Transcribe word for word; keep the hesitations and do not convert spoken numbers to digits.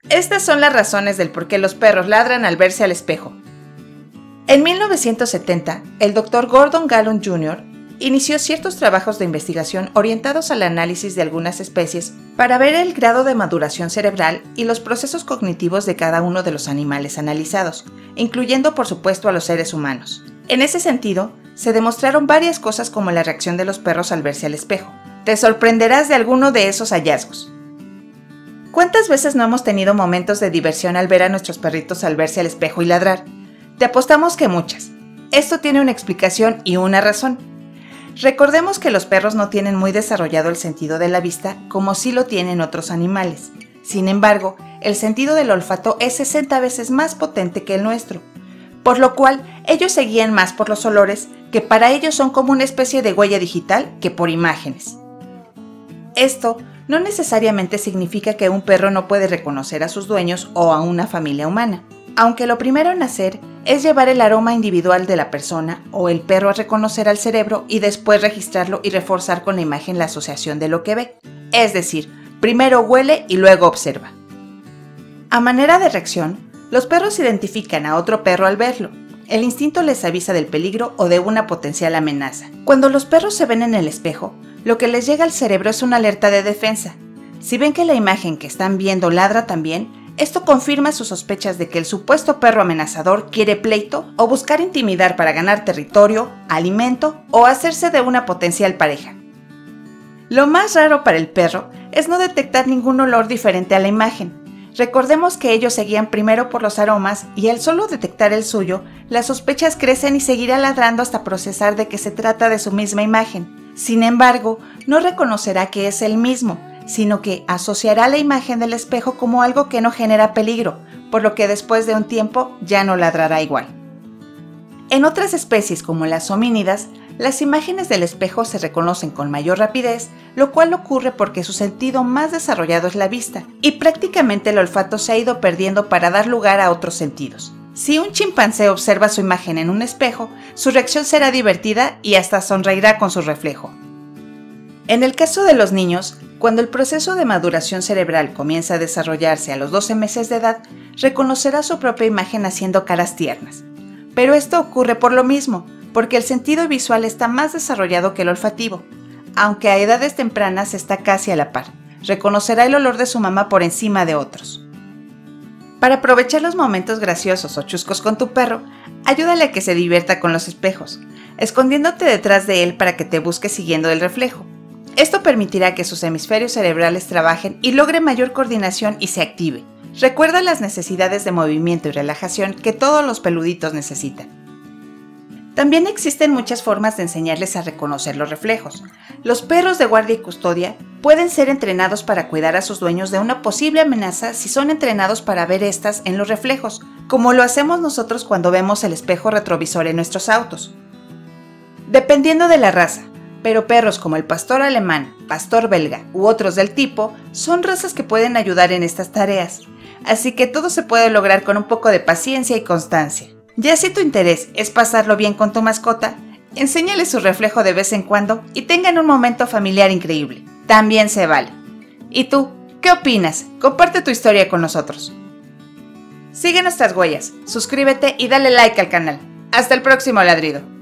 Estas son las razones del por qué los perros ladran al verse al espejo. En mil novecientos setenta, el doctor Gordon Gallon junior inició ciertos trabajos de investigación orientados al análisis de algunas especies para ver el grado de maduración cerebral y los procesos cognitivos de cada uno de los animales analizados, incluyendo por supuesto a los seres humanos. En ese sentido, se demostraron varias cosas como la reacción de los perros al verse al espejo. Te sorprenderás de alguno de esos hallazgos. ¿Cuántas veces no hemos tenido momentos de diversión al ver a nuestros perritos al verse al espejo y ladrar? Te apostamos que muchas. Esto tiene una explicación y una razón. Recordemos que los perros no tienen muy desarrollado el sentido de la vista como sí lo tienen otros animales. Sin embargo, el sentido del olfato es sesenta veces más potente que el nuestro, por lo cual ellos se guían más por los olores, que para ellos son como una especie de huella digital que por imágenes. Esto no necesariamente significa que un perro no puede reconocer a sus dueños o a una familia humana, aunque lo primero en hacer es llevar el aroma individual de la persona o el perro a reconocer al cerebro y después registrarlo y reforzar con la imagen la asociación de lo que ve. Es decir, primero huele y luego observa. A manera de reacción, los perros identifican a otro perro al verlo. El instinto les avisa del peligro o de una potencial amenaza. Cuando los perros se ven en el espejo, lo que les llega al cerebro es una alerta de defensa. Si ven que la imagen que están viendo ladra también, esto confirma sus sospechas de que el supuesto perro amenazador quiere pleito o buscar intimidar para ganar territorio, alimento o hacerse de una potencial pareja. Lo más raro para el perro es no detectar ningún olor diferente a la imagen. Recordemos que ellos se guían primero por los aromas y al solo detectar el suyo, las sospechas crecen y seguirá ladrando hasta procesar de que se trata de su misma imagen. Sin embargo, no reconocerá que es el mismo, sino que asociará la imagen del espejo como algo que no genera peligro, por lo que después de un tiempo ya no ladrará igual. En otras especies como las homínidas, las imágenes del espejo se reconocen con mayor rapidez, lo cual ocurre porque su sentido más desarrollado es la vista, y prácticamente el olfato se ha ido perdiendo para dar lugar a otros sentidos. Si un chimpancé observa su imagen en un espejo, su reacción será divertida y hasta sonreirá con su reflejo. En el caso de los niños, cuando el proceso de maduración cerebral comienza a desarrollarse a los doce meses de edad, reconocerá su propia imagen haciendo caras tiernas. Pero esto ocurre por lo mismo, porque el sentido visual está más desarrollado que el olfativo, aunque a edades tempranas está casi a la par. Reconocerá el olor de su mamá por encima de otros. Para aprovechar los momentos graciosos o chuscos con tu perro, ayúdale a que se divierta con los espejos, escondiéndote detrás de él para que te busque siguiendo el reflejo. Esto permitirá que sus hemisferios cerebrales trabajen y logre mayor coordinación y se active. Recuerda las necesidades de movimiento y relajación que todos los peluditos necesitan. También existen muchas formas de enseñarles a reconocer los reflejos. Los perros de guardia y custodia pueden ser entrenados para cuidar a sus dueños de una posible amenaza si son entrenados para ver estas en los reflejos, como lo hacemos nosotros cuando vemos el espejo retrovisor en nuestros autos. Dependiendo de la raza, pero perros como el pastor alemán, pastor belga u otros del tipo son razas que pueden ayudar en estas tareas, así que todo se puede lograr con un poco de paciencia y constancia. Ya si tu interés es pasarlo bien con tu mascota, enséñale su reflejo de vez en cuando y tengan un momento familiar increíble. También se vale. ¿Y tú? ¿Qué opinas? Comparte tu historia con nosotros. Sigue nuestras huellas, suscríbete y dale like al canal. Hasta el próximo ladrido.